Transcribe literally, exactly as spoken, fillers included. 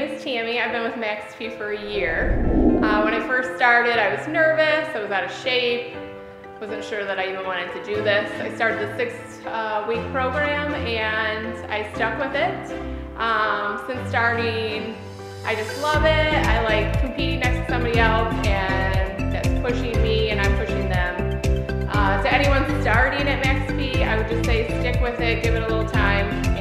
is Tammy. I've been with Max P for a year. Uh, when I first started, I was nervous, I was out of shape, wasn't sure that I even wanted to do this. I started the six uh, week program and I stuck with it. Um, since starting, I just love it. I like competing next to somebody else and that's pushing me and I'm pushing them. Uh, to anyone starting at Max P, I would just say stick with it, give it a little time.